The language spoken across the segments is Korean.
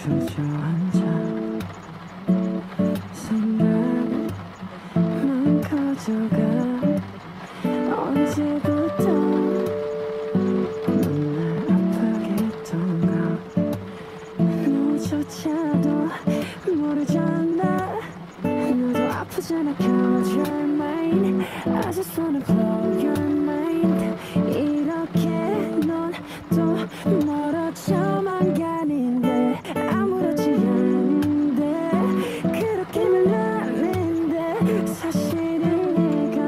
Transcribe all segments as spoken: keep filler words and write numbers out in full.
주저앉아 생각만 커져가 언제부터 넌 날 아프게 했던가 너조차도 모르잖아 너도 아프잖아 cause you're mine I just wanna blow your mind 이렇게 넌 또 멀어져만 가는데 아무렇지 않은데 그렇게 말하는데 사실은 내가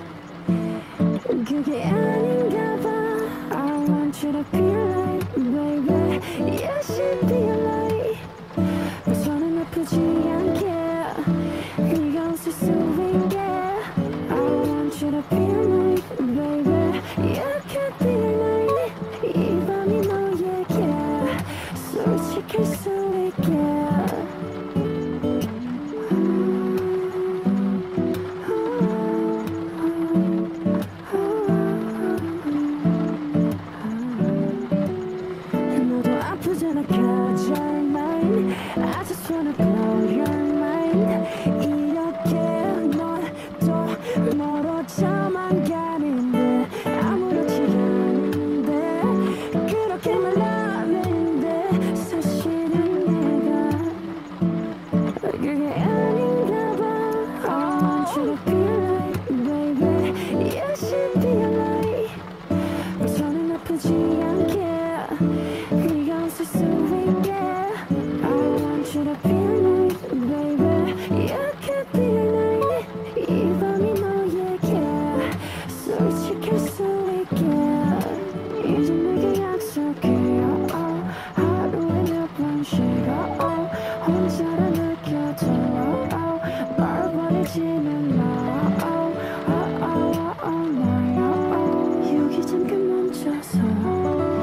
그게 아닌가 봐 I want you to be like baby You should be like 벗어는 아프지 않게 네가 웃을 수 있게 I want you to be like baby You could be like 이 밤이 너에게 솔직할 수 있게 너도 아프잖아 cause you're mine I just wanna blow your mind 이렇게 넌 또 멀어져만 가는데 아무렇지 않은데 그렇게 말하는데 사실은 내가 그게 아닌가 봐 I want you to be like baby You should be like 저는 아프지 않게 네가 웃을 수 있게 I want you to be like baby You could be like 이 밤이 너에게 솔직할 수 있게 이제 내게 약속해 oh, oh. 하루에 몇 번씩 oh, oh. 혼자라 느껴도 oh, oh. 널 버리지는 마 oh, oh, oh, oh, oh, my, oh, oh. 여기 잠깐 멈춰서